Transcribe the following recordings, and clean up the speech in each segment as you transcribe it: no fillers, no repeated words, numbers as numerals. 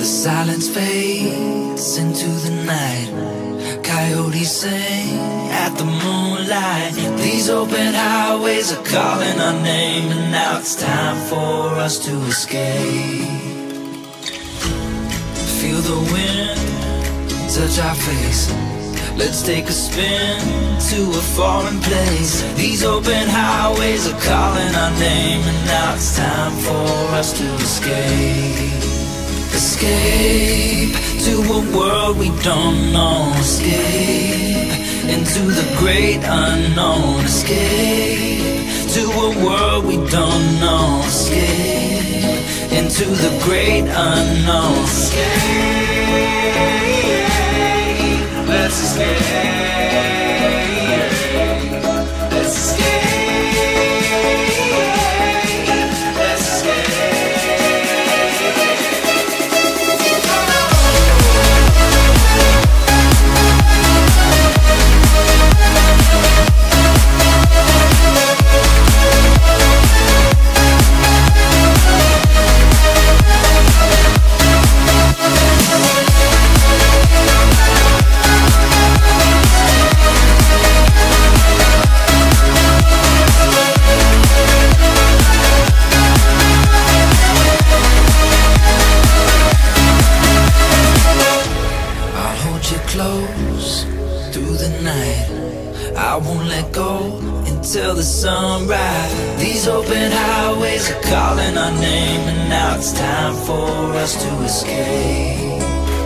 The silence fades into the night. Coyotes sing at the moonlight. These open highways are calling our name, and now it's time for us to escape. Feel the wind touch our face. Let's take a spin to a foreign place. These open highways are calling our name, and now it's time for us to escape. Escape to a world we don't know. Escape into the great unknown. Escape to a world we don't know. Escape into the great unknown. Escape, let's escape. Let's escape. Let's escape. Close through the night. I won't let go until the sunrise. These open highways are calling our name, and now it's time for us to escape.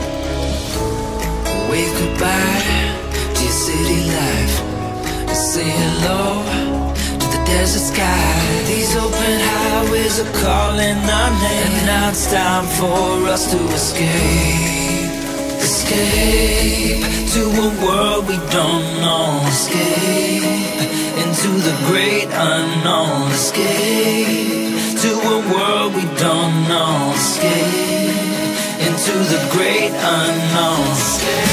Wave goodbye to your city life and say hello to the desert sky. These open highways are calling our name, and now it's time for us to escape. Escape to a world we don't know. Escape into the great unknown. Escape to a world we don't know. Escape into the great unknown. Escape.